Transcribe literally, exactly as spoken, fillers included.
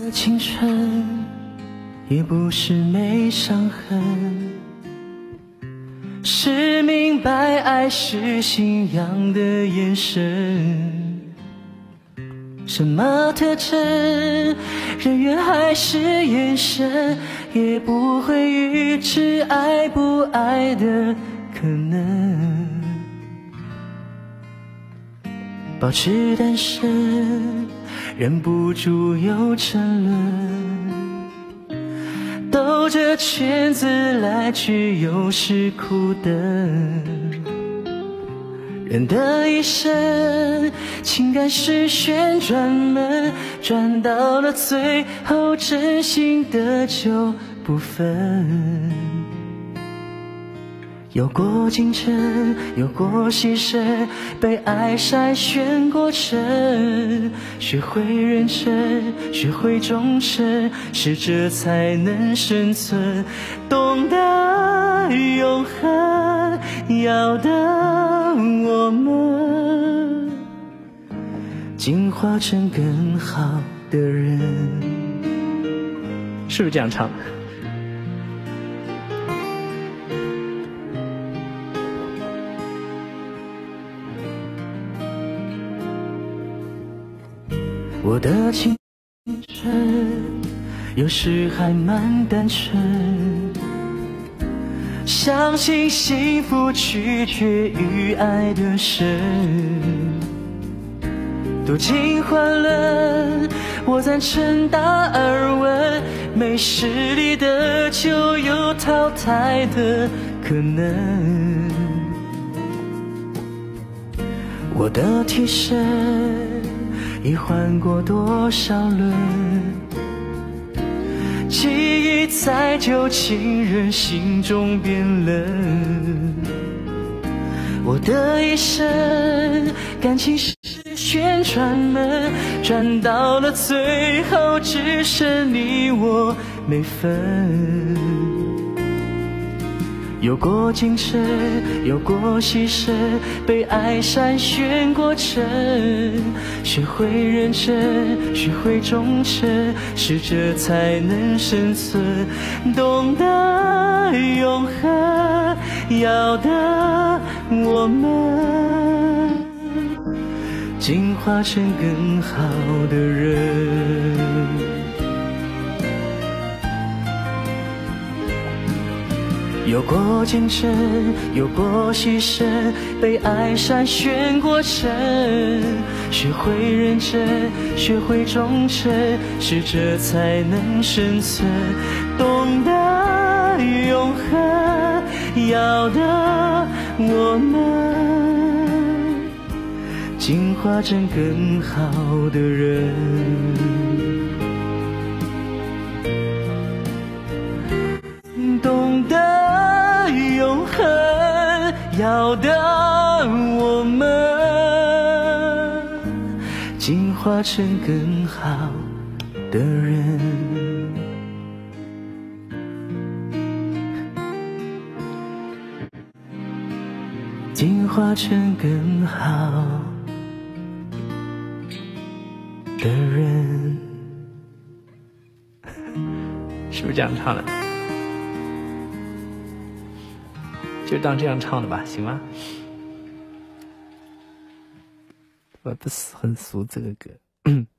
青春也不是没伤痕，是明白爱是信仰的眼神。什么特征，人缘还是眼神，也不会预知爱不爱的可能。保持单身，忍不住又沉沦，兜着圈子来去又是苦等。人的一生，情感是旋转门，转到了最后，真心的就不分。有过竞争，有过牺牲，被爱筛选过程，学会认真，学会忠诚，适者才能生存。懂得永恒，要的我们进化成更好的人。是不是这样唱？我的青春有时还蛮单纯，相信幸福取决于爱的深，多尽欢乐，我赞成达尔文，没实力的就有淘汰的可能。我的替身已换过多少轮，记忆在旧情人心中变冷。我的一生，感情是旋转门，转到了最后，只剩你我没分。有过竞争，有过牺牲，被爱筛选过程，学会认真，学会忠诚，适者才能生存。懂得永恒，要的我们进化成更好的人。有过竞争，有过牺牲，被爱筛选过程，学会认真，学会忠诚，适者才能生存。懂得永恒，要的我们进化成更好的人。懂得永恒，要的我们进化成更好的人。进化成更好的人。是不是这样唱的？就当这样唱的吧，行吗？我不是很俗这个歌。